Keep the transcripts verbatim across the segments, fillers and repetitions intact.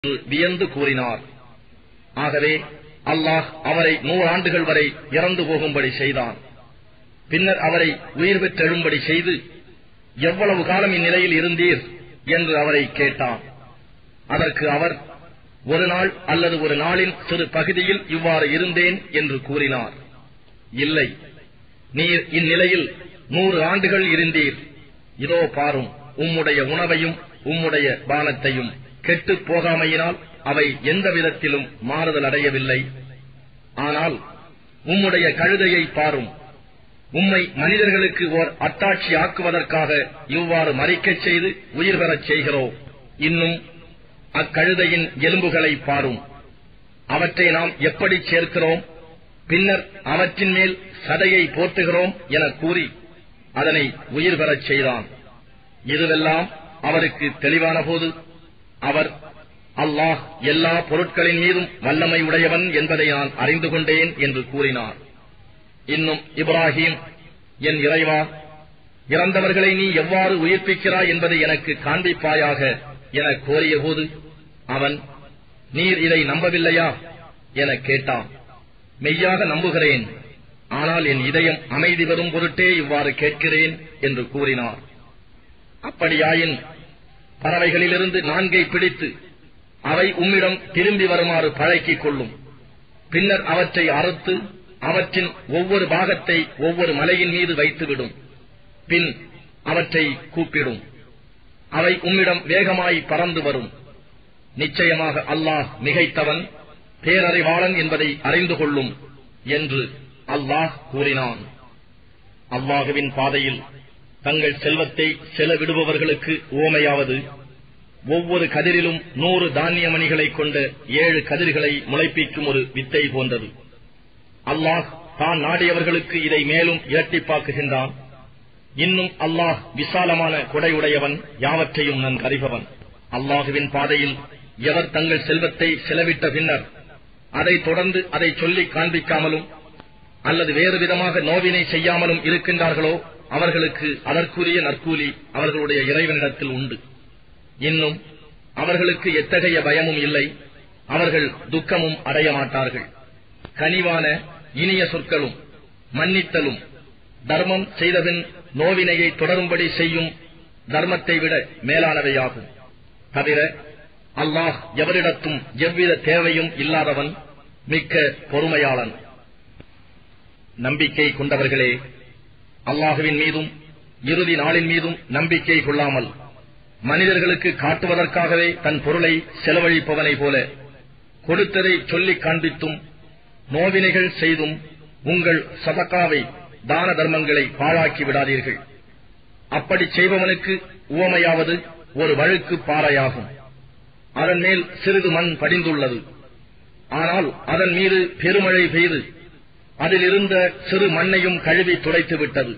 வியந்து கூறினார். ஆகவே அல்லாஹ் அவரை நூறாண்டுகள் வரை இறந்து போகும்படி செய்தான். பின்னர் அவரை உயிர் பெற்றெழும்படி செய்து, எவ்வளவு காலம் இந்நிலையில் இருந்தீர் என்று அவரை கேட்டான். அதற்கு அவர், ஒரு நாள் அல்லது ஒரு நாளின் சிறு பகுதியில் இவ்வாறு இருந்தேன் என்று கூறினார். இல்லை, நீர் இந்நிலையில் நூறு ஆண்டுகள் இருந்தீர். இதோ பாரும், உம்முடைய உணவையும் உம்முடைய பானத்தையும் கெட்டுப் போகாமையினால் அவை எந்த விதத்திலும் மாறுதல் அடையவில்லை. ஆனால் உம்முடைய கழுதையை பாரும், உம்மை மனிதர்களுக்கு ஓர் அத்தாட்சி ஆக்குவதற்காக இவ்வாறு மறிக்கச் செய்து உயிர் பெறச் செய்கிறோம். இன்னும் அக்கழுதையின் எலும்புகளை பாரும், அவற்றை நாம் எப்படி சேர்க்கிறோம், பின்னர் அவற்றின் மேல் சதையை போர்த்துகிறோம் என கூறி அதனை உயிர் பெறச் செய்தான். இதுவெல்லாம் அவருக்கு தெளிவான போது அவர், அல்லாஹ் எல்லா பொருட்களின் மீதும் வல்லமை உடையவன் என்பதை நான் அறிந்து கொண்டேன் என்று கூறினார். இன்னும் இப்ராஹிம், என் இறைவா, இறந்தவர்களை நீ எவ்வாறு உயிர்ப்பிக்கிறாய் என்பதை எனக்கு காண்பிப்பாயாக என கோரிய போது அவன், நீர் இதை நம்பவில்லையா என கேட்டான். மெய்யாக நம்புகிறேன், ஆனால் என் இதயம் அமைதி பெறும் பொருட்டே இவ்வாறு கேட்கிறேன் என்று கூறினார். அப்படியாயின் பறவைகளிலிருந்து நான்கை பிடித்து அவை உம்மிடம் திரும்பி வருமாறு பழக்கிக் கொள்ளும். பின்னர் அவற்றை அறுத்து அவற்றின் ஒவ்வொரு பாகத்தை ஒவ்வொரு மலையின் மீது வைத்துவிடும். பின் அவற்றை கூப்பிடும், அவை உம்மிடம் வேகமாய் பறந்து வரும். நிச்சயமாக அல்லாஹ் மிகைத்தவன், பேரறிவாளன் என்பதை அறிந்து கொள்ளும் என்று அல்லாஹ் கூறினான். அல்லாஹுவின் பாதையில் தங்கள் செல்வத்தை செலவிடுபவர்களுக்கு ஓமையாவது, ஒவ்வொரு கதிரிலும் நூறு தானிய மணிகளை கொண்ட ஏழு கதிர்களை முளைப்பிக்கும் ஒரு வித்தை போன்றது. அல்லாஹ் தான் நாடியவர்களுக்கு இதை மேலும் இரட்டிப்பாக்குகின்றான். இன்னும் அல்லாஹ் விசாலமான கொடையுடையவன், யாவற்றையும் நன்கு அறிபவன். அல்லாஹுவின் பாதையில் எவர் தங்கள் செல்வத்தை செலவிட்ட பின்னர் அதை தொடர்ந்து அதை சொல்லிக் காண்பிக்காமலும் அல்லது வேறு விதமாக நோவினை செய்யாமலும் இருக்கின்றார்களோ அவர்களுக்கு அதற்குரிய நற்கூலி அவர்களுடைய இறைவனிடத்தில் உண்டு. இன்னும் அவர்களுக்கு எத்தகைய பயமும் இல்லை, அவர்கள் துக்கமும் அடைய மாட்டார்கள். கனிவான இனிய சொற்களும் மன்னித்தலும் தர்மம் செய்தபின் நோவினையை தொடரும்படி செய்யும் தர்மத்தை விட மேலானவையாகும். தவிர அல்லாஹ் எவரிடத்தும் எவ்வித தேவையும் இல்லாதவன், மிக்க பொறுமையாளன். நம்பிக்கை கொண்டவர்களே, அல்லாஹுவின் மீதும் இறுதி நாளின் மீதும் நம்பிக்கை கொள்ளாமல் மனிதர்களுக்கு காட்டுவதற்காகவே தன் பொருளை செலவழிப்பவனை போல கொடுத்ததை சொல்லிக் காண்பித்தும் நோவினைகள் செய்தும் உங்கள் சதகாவை தான தர்மங்களை பாழாக்கி விடாதீர்கள். அப்படி செய்பவனுக்கு உவமையாவது ஒரு வழுக்கு பாறையாகும். அதன் மேல் சிறிது மண் படிந்துள்ளது. ஆனால் அதன் மீது பெருமழை பெய்து அதில் இருந்த சிறு மண்ணையும் கழுவி துடைத்து விட்டது.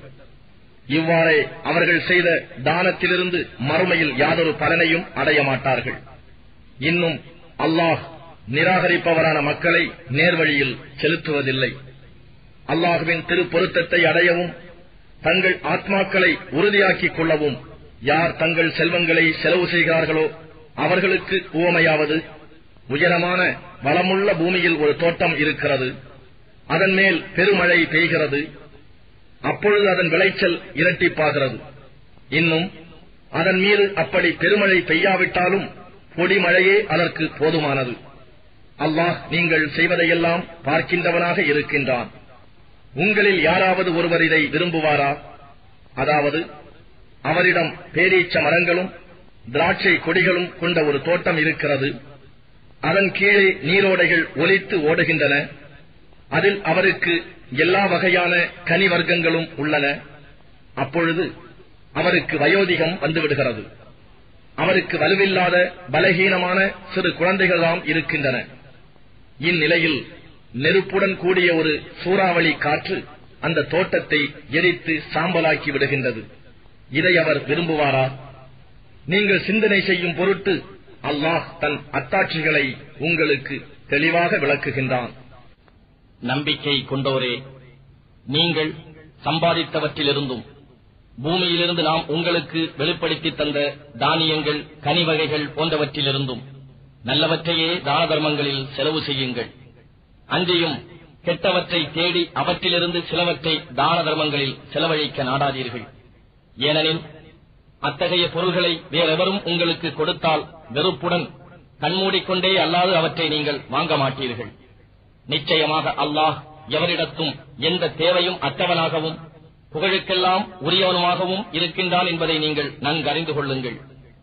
இவ்வாறே அவர்கள் செய்த தானத்திலிருந்து மறுமையில் யாதொரு பலனையும் அடைய மாட்டார்கள். இன்னும் அல்லாஹ் நிராகரிப்பவரான மக்களை நேர்வழியில் செலுத்துவதில்லை. அல்லாஹுவின் திருப்பொருத்தத்தை அடையவும் தங்கள் ஆத்மாக்களை உறுதியாக்கிக் கொள்ளவும் யார் தங்கள் செல்வங்களை செலவு செய்கிறார்களோ அவர்களுக்கு உவமையாவது, உயரமான வளமுள்ள பூமியில் ஒரு தோட்டம் இருக்கிறது. அதன் மேல் பெருமழை பெய்கிறது. அப்பொழுது அதன் விளைச்சல் இரட்டிப்பாகிறது. இன்னும் அதன் மீது அப்படி பெருமழை பெய்யாவிட்டாலும் பொடிமழையே அதற்கு போதுமானது. அல்லாஹ் நீங்கள் செய்வதையெல்லாம் பார்க்கின்றவனாக இருக்கின்றான். உங்களில் யாராவது ஒருவர் இதை விரும்புவாரா? அதாவது அவரிடம் பேரீச்ச மரங்களும் திராட்சை கொடிகளும் கொண்ட ஒரு தோட்டம் இருக்கிறது. அதன் கீழே நீரோடைகள் ஒலித்து ஓடுகின்றன. அதில் அவருக்கு எல்லா வகையான கனி வர்க்கங்களும் உள்ளன. அப்பொழுது அவருக்கு வயோதிகம் வந்துவிடுகிறது. அவருக்கு வலுவில்லாத பலகீனமான சிறு குழந்தைகளாம் இருக்கின்றன. இந்நிலையில் நெருப்புடன் கூடிய ஒரு சூறாவளி காற்று அந்த தோட்டத்தை எரித்து சாம்பலாக்கி விடுகின்றது. இதை அவர் விரும்புவாரா? நீங்கள் சிந்தனை செய்யும் பொருட்டு அல்லாஹ் தன் அத்தாட்சிகளை உங்களுக்கு தெளிவாக விளக்குகின்றான். நம்பிக்கை கொண்டோரே, நீங்கள் சம்பாதித்தவற்றிலிருந்தும் பூமியிலிருந்து நாம் உங்களுக்கு வெளிப்படுத்தி தந்த தானியங்கள், கனிவகைகள் போன்றவற்றிலிருந்தும் நல்லவற்றையே தான தர்மங்களில் செலவு செய்யுங்கள். அன்றியும் கெட்டவற்றை தேடி அவற்றிலிருந்து சிலவற்றை தான தர்மங்களில் செலவழிக்க நாடாதீர்கள். ஏனெனில் அத்தகைய பொருள்களை வேறெவரும் உங்களுக்கு கொடுத்தால் வெறுப்புடன் கண்மூடிக்கொண்டே அல்லாது அவற்றை நீங்கள் வாங்க மாட்டீர்கள். நிச்சயமாக அல்லாஹ் எவரிடத்தும் எந்த தேவையும் அற்றவனாகவும் புகழுக்கெல்லாம் உரியவனுமாகவும் இருக்கின்றான் என்பதை நீங்கள் நன்கறிந்து கொள்ளுங்கள்.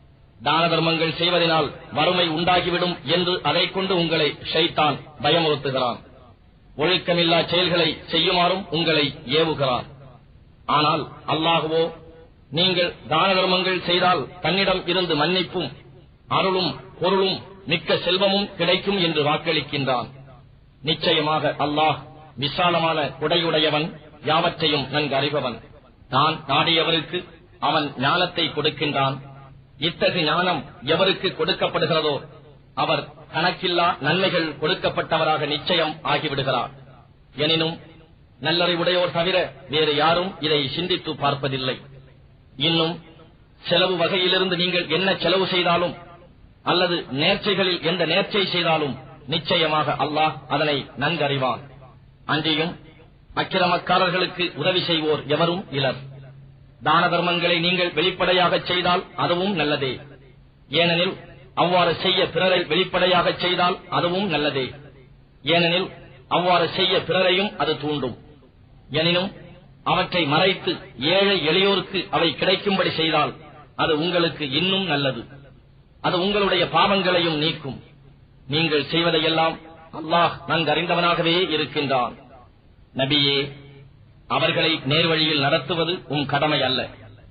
தான தர்மங்கள் செய்வதனால் வறுமை உண்டாகிவிடும் என்று அதைக் கொண்டு உங்களை ஷைத்தான் பயமுறுத்துகிறான். ஒழுக்கமில்லா செயல்களை செய்யுமாறும் உங்களை ஏவுகிறான். ஆனால் அல்லாஹுவோ நீங்கள் தான தர்மங்கள் செய்தால் தன்னிடம் இருந்து மன்னிப்பும் அருளும் பொருளும் மிக்க செல்வமும் கிடைக்கும் என்று வாக்களிக்கின்றான். நிச்சயமாக அல்லாஹ் விசாலமான கொடையுடையவன், யாவற்றையும் நன்கு அறிபவன். தான் நாடியவருக்கு அவன் ஞானத்தை கொடுக்கின்றான். இத்தகைய ஞானம் எவருக்கு கொடுக்கப்படுகிறதோ அவர் கணக்கில்லா நன்மைகள் கொடுக்கப்பட்டவராக நிச்சயம் ஆகிவிடுகிறார். எனினும் நல்லறிவுடையோர் தவிர வேறு யாரும் இதை சிந்தித்து பார்ப்பதில்லை. இன்னும் செலவு வகையிலிருந்து நீங்கள் என்ன செலவு செய்தாலும் அல்லது நேர்ச்சைகளில் எந்த நேர்ச்சை செய்தாலும் நிச்சயமாக அல்லாஹ் அதனை நன்கறிவான். அன்றியும் அக்கிரமக்காரர்களுக்கு உதவி செய்வோர் எவரும் இலர். தான தர்மங்களை நீங்கள் வெளிப்படையாக செய்தால் அதுவும் நல்லதே. ஏனெனில் அவ்வாறு செய்ய பிறரை வெளிப்படையாக செய்தால் அதுவும் நல்லதே. ஏனெனில் அவ்வாறு செய்ய பிறரையும் அது தூண்டும். எனினும் அவற்றை மறைத்து ஏழை எளியோருக்கு அவை கிடைக்கும்படி செய்தால் அது உங்களுக்கு இன்னும் நல்லது. அது உங்களுடைய பாவங்களையும் நீக்கும். நீங்கள் செய்வதையெல்லாம் அல்லாஹ் நன்கறிந்தவனாகவே இருக்கின்றான். நபியே, அவர்களை நேர்வழியில் நடத்துவது உம் கடமை அல்ல.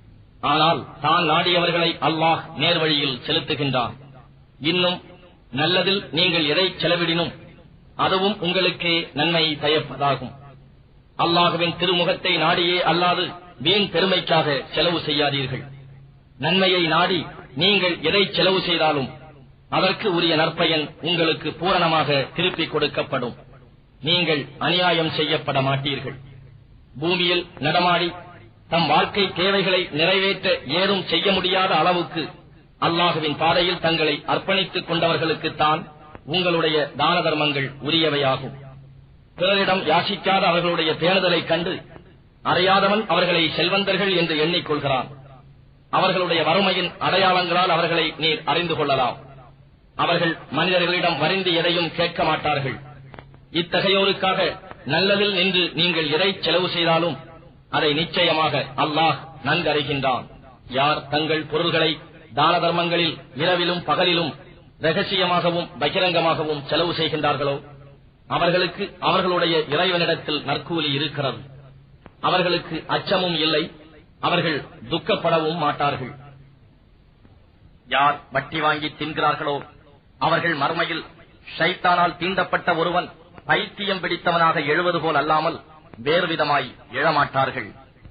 ஆனால் தான் நாடியவர்களை அல்லாஹ் நேர்வழியில் செலுத்துகின்றான். இன்னும் நல்லதில் நீங்கள் எதை செலவிடினும் அதுவும் உங்களுக்கே நன்மை பயப்பதாகும். அல்லாஹுவின் திருமுகத்தை நாடியே அல்லாது வீண் பெருமைக்காக செலவு செய்யாதீர்கள். நன்மையை நாடி நீங்கள் எதை செலவு செய்தாலும் அதற்கு உரிய நற்பயன் உங்களுக்கு பூரணமாக திருப்பிக் கொடுக்கப்படும். நீங்கள் அநியாயம் செய்யப்பட மாட்டீர்கள். பூமியில் நடமாடி தம் வாழ்க்கை தேவைகளை நிறைவேற்ற ஏதும் செய்ய முடியாத அளவுக்கு அல்லாஹுவின் பாதையில் தங்களை அர்ப்பணித்துக் கொண்டவர்களுக்குத்தான் உங்களுடைய தான தர்மங்கள் உரியவையாகும். பிறரிடம் யாசிக்காத அவர்களுடைய பேணுதலைக் கண்டு அறியாதவன் அவர்களை செல்வந்தர்கள் என்று எண்ணிக்கொள்கிறான். அவர்களுடைய வறுமையின் அடையாளங்களால் அவர்களை நீர் அறிந்து கொள்ளலாம். அவர்கள் மனிதர்களிடம் வருந்தி எதையும் கேட்க மாட்டார்கள். இத்தகையோருக்காக நல்லதில் நின்று நீங்கள் எதை செலவு செய்தாலும் அதை நிச்சயமாக அல்லாஹ் நன்கறிகின்றான். யார் தங்கள் பொருள்களை தான தர்மங்களில் இரவிலும் பகலிலும் ரகசியமாகவும் பகிரங்கமாகவும் செலவு செய்கின்றார்களோ அவர்களுக்கு அவர்களுடைய இறைவனிடத்தில் நற்கூலி இருக்கிறது. அவர்களுக்கு அச்சமும் இல்லை, அவர்கள் துக்கப்படவும் மாட்டார்கள். யார் வட்டி வாங்கி தின்கிறார்களோ அவர்கள் மறுமையில் ஷைத்தானால் தீண்டப்பட்ட ஒருவன் பைத்தியம் பிடித்தவனாக எழுவது போல் அல்லாமல் வேறு விதமாய் எழமாட்டார்கள்.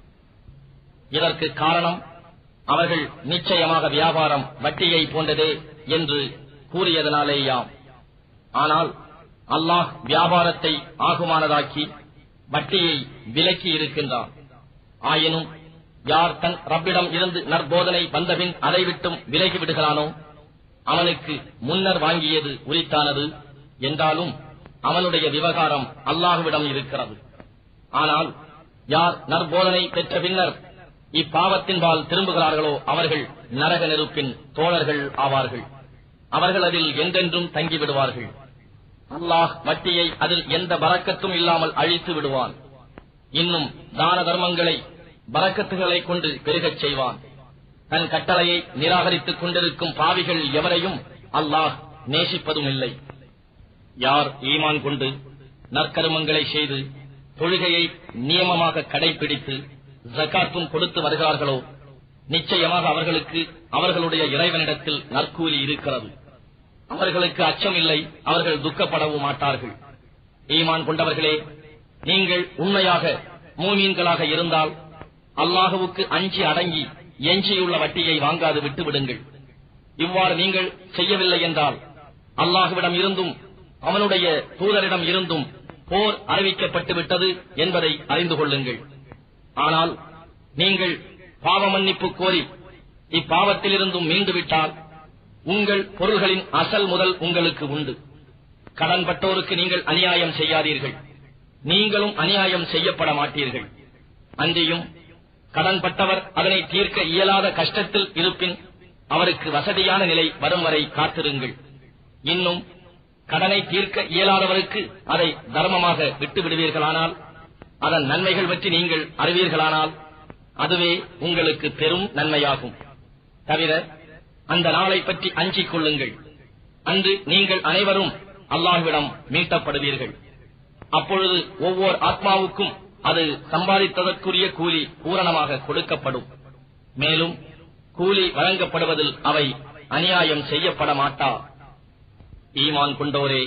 இதற்கு காரணம் அவர்கள் நிச்சயமாக வியாபாரம் வட்டியை போன்றதே என்று கூறியதனாலேயாம். ஆனால் அல்லாஹ் வியாபாரத்தை ஆகுமானதாக்கி வட்டியை விலக்கி இருக்கின்றான். ஆயினும் யார் தன் ரப்பிடம் இருந்து நற்போதனை வந்தபின் அதை விட்டும் விலகி விடுகிறானோ அவனுக்கு முன்னர் வாங்கியது உரித்தானது என்றாலும் அவனுடைய விவகாரம் அல்லாஹுவிடம் இருக்கிறது. ஆனால் யார் நற்போதனை பெற்ற பின்னர் இப்பாவத்தின்பால் திரும்புகிறார்களோ அவர்கள் நரக நெருப்பின் தோழர்கள் ஆவார்கள். அவர்கள் அதில் என்றென்றும் தங்கிவிடுவார்கள். அல்லாஹ் வட்டியை அதில் எந்த பரக்கத்தும் இல்லாமல் அழித்து விடுவான். இன்னும் தான தர்மங்களை பரக்கத்துகளைக் கொண்டு பெருகச் செய்வான். தன் கட்டளையை நிராகரித்துக் கொண்டிருக்கும் பாவிகள் எவரையும் அல்லாஹ் நேசிப்பதும் இல்லை. யார் ஈமான் கொண்டு நற்கருமங்களை செய்து தொழுகையை நியமமாக கடைபிடித்து ஜகாத்தும் கொடுத்து வருகிறார்களோ நிச்சயமாக அவர்களுக்கு அவர்களுடைய இறைவனிடத்தில் நற்கூலி இருக்கிறது. அவர்களுக்கு அச்சம் இல்லை, அவர்கள் துக்கப்படவும் மாட்டார்கள். ஈமான் கொண்டவர்களே, நீங்கள் உண்மையாக மூமீன்களாக இருந்தால் அல்லாஹுவுக்கு அஞ்சி அடங்கி எஞ்சியுள்ள வட்டியை வாங்காது விட்டுவிடுங்கள். இவ்வாறு நீங்கள் செய்யவில்லை என்றால் அல்லாஹுவிடம் இருந்தும் அவனுடைய தூதரிடம் இருந்தும் போர் அறிவிக்கப்பட்டு விட்டது என்பதை அறிந்து கொள்ளுங்கள். ஆனால் நீங்கள் பாவ மன்னிப்பு கோரி இப்பாவத்திலிருந்தும் மீண்டுவிட்டால் உங்கள் பொருள்களின் அசல் முதல் உங்களுக்கு உண்டு. கடன்பட்டோருக்கு நீங்கள் அநியாயம் செய்யாதீர்கள், நீங்களும் அநியாயம் செய்யப்பட மாட்டீர்கள். அன்றியும் கடன்பட்டவர் அதனை தீர்க்க இயலாத கஷ்டத்தில் இருப்பின் அவருக்கு வசதியான நிலை வரும் வரை காத்திருங்கள். இன்னும் கடனை தீர்க்க இயலாதவருக்கு அதை தர்மமாக விட்டு விடுவீர்களானால், அதன் நன்மைகள் பற்றி நீங்கள் அறிவீர்களானால் அதுவே உங்களுக்கு பெரும் நன்மையாகும். தவிர அந்த நாளை பற்றி அஞ்சிக் கொள்ளுங்கள். அன்று நீங்கள் அனைவரும் அல்லாஹ்விடம் மீட்டப்படுவீர்கள். அப்பொழுது ஒவ்வொரு ஆத்மாவுக்கும் அது சம்பாதித்ததற்குரிய கூலி பூரணமாக கொடுக்கப்படும். மேலும் கூலி வழங்கப்படுவதில் அவை அநியாயம் செய்யப்பட மாட்டா. ஈமான் கொண்டோரே,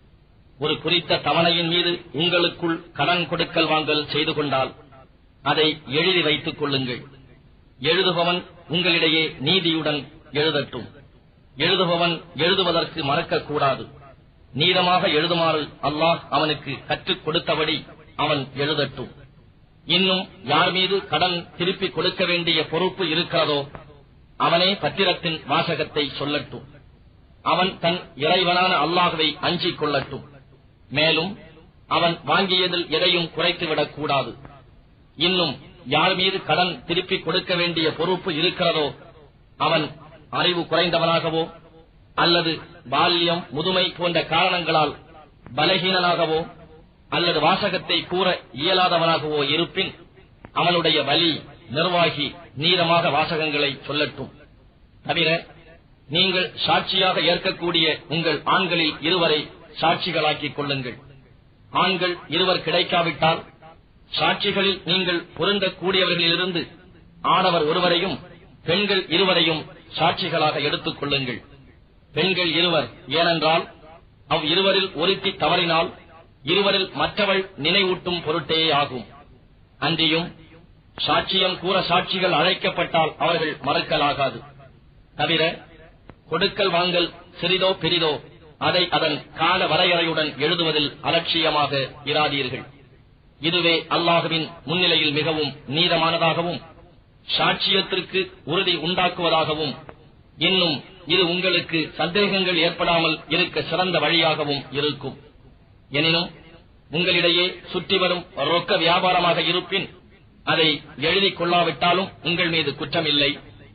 ஒரு குறித்த தவணையின் மீது உங்களுக்குள் கடன் கொடுக்கல் வாங்கல் செய்து கொண்டால் அதை எழுதி வைத்துக் கொள்ளுங்கள். எழுதுபவன் உங்களிடையே நீதியுடன் எழுதட்டும். எழுதுபவன் எழுதுவதற்கு மறக்கக்கூடாது. நீளமாக எழுதுமாறு அல்லாஹ் அவனுக்கு கற்றுக் கொடுத்தபடி அவன் எழுதட்டும். இன்னும் யார் மீது கடன் திருப்பி கொடுக்க வேண்டிய பொறுப்பு இருக்கிறதோ அவனே பத்திரத்தின் வாசகத்தை சொல்லட்டும். அவன் தன் இறைவனான அல்லாஹ்வை அஞ்சிக் கொள்ளட்டும். மேலும் அவன் வாங்கியதில் எதையும் குறைத்துவிடக் கூடாது. இன்னும் யார் மீது கடன் திருப்பி கொடுக்க வேண்டிய பொறுப்பு இருக்கிறதோ அவன் அறிவு குறைந்தவனாகவோ அல்லது பால்யம் முதுமை போன்ற காரணங்களால் பலகீனனாகவோ அல்லது வாசகத்தை கூற இயலாதவனாகவோ இருப்பின் அவனுடைய வலி நிர்வாகி நீளமாக வாசகங்களை சொல்லட்டும். தவிர நீங்கள் சாட்சியாக ஏற்கக்கூடிய உங்கள் ஆண்களில் இருவரை சாட்சிகளாக்கிக் கொள்ளுங்கள். ஆண்கள் இருவர் கிடைக்காவிட்டால் சாட்சிகளில் நீங்கள் பொருந்தக்கூடியவர்களிலிருந்து ஆடவர் ஒருவரையும் பெண்கள் இருவரையும் சாட்சிகளாக எடுத்துக் கொள்ளுங்கள். பெண்கள் இருவர், ஏனென்றால் அவ் இருவரில் ஒருத்தி தவறினால் இருவரில் மற்றவள் நினைவூட்டும் பொருட்டே ஆகும். அன்றியும் சாட்சியம் கூற சாட்சிகள் அழைக்கப்பட்டால் அவர்கள் மறுக்கலாகாது. தவிர கொடுக்கல் வாங்கல் சிறிதோ பெரிதோ அதை அதன் கால வரையறையுடன் எழுதுவதில் அலட்சியமாக இராதீர்கள். இதுவே அல்லாஹ்வின் முன்னிலையில் மிகவும் நீதமானதாகவும் சாட்சியத்திற்கு உறுதி உண்டாக்குவதாகவும் இன்னும் இது உங்களுக்கு சந்தேகங்கள் ஏற்படாமல் இருக்க சிறந்த வழியாகவும் இருக்கும். எனினும் உங்களிடையே சுற்றி வரும் ரொக்க வியாபாரமாக இருப்பின் அதை எழுதிக் கொள்ளாவிட்டாலும் உங்கள் மீது குற்றமில்லை.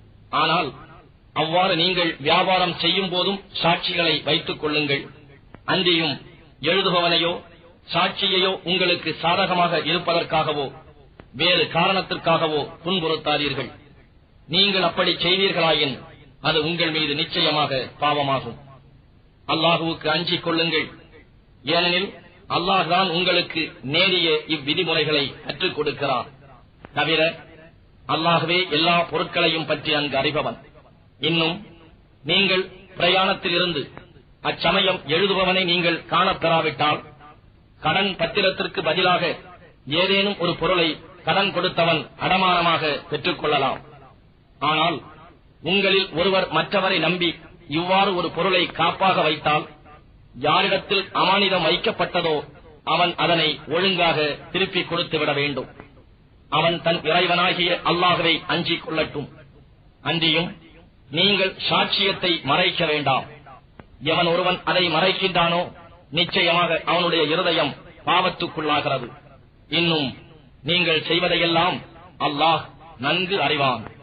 ஆனால் அவ்வாறு நீங்கள் வியாபாரம் செய்யும் போதும் சாட்சிகளை வைத்துக் கொள்ளுங்கள். அன்றியும் எழுதுபவனையோ சாட்சியையோ உங்களுக்கு சாதகமாக இருப்பதற்காகவோ வேறு காரணத்திற்காகவோ துன்புறுத்தாதீர்கள். நீங்கள் அப்படி செய்வீர்களாயின் அது உங்கள் மீது நிச்சயமாக பாவமாகும். அல்லாஹுவுக்கு அஞ்சிக் கொள்ளுங்கள். ஏனெனில் அல்லாஹ் தான் உங்களுக்கு நேரிய இவ்விதிமுறைகளை கற்றுக் கொடுக்கிறார். தவிர அல்லாஹ்வே எல்லா பொருட்களையும் பற்றி நன்கு அறிபவன். இன்னும் நீங்கள் பிரயாணத்தில் இருந்து அச்சமயம் எழுதுபவனை நீங்கள் காணப்பெறாவிட்டால் கடன் பத்திரத்திற்கு பதிலாக ஏதேனும் ஒரு பொருளை கடன் கொடுத்தவன் அடமானமாக பெற்றுக் கொள்ளலாம். ஆனால் உங்களில் ஒருவர் மற்றவரை நம்பி இவ்வாறு ஒரு பொருளை காப்பாக வைத்தால் யாரிடத்தில் அமானிதம் வைக்கப்பட்டதோ அவன் அதனை ஒழுங்காக திருப்பிக் கொடுத்துவிட வேண்டும். அவன் தன் இறைவனாகிய அல்லாஹ்வை அஞ்சிக் கொள்ளட்டும். அன்றியும் நீங்கள் சாட்சியத்தை மறைக்க வேண்டாம். எவன் ஒருவன் அதை மறைக்கின்றானோ நிச்சயமாக அவனுடைய இருதயம் பாவத்துக்குள்ளாகிறது. இன்னும் நீங்கள் செய்வதையெல்லாம் அல்லாஹ் நன்கு அறிவான்.